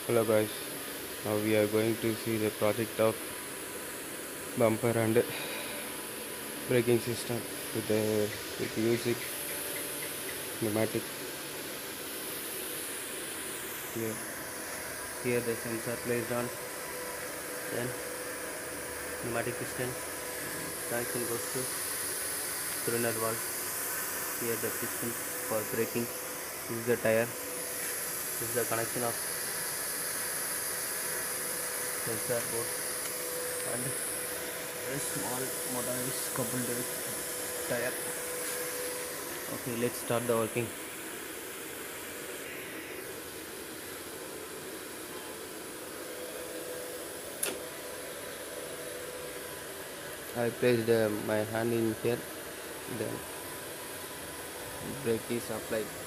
Hello guys, now we are going to see the project of bumper and braking system with music pneumatic. Here, here the sensor placed on, then pneumatic piston connection goes to cylinder valve. Here the piston for braking. This is the tire. This is the connection of sensor board, and a small motor is coupled with tire. Okay, let's start the working. I placed my hand in here, then brake is applied.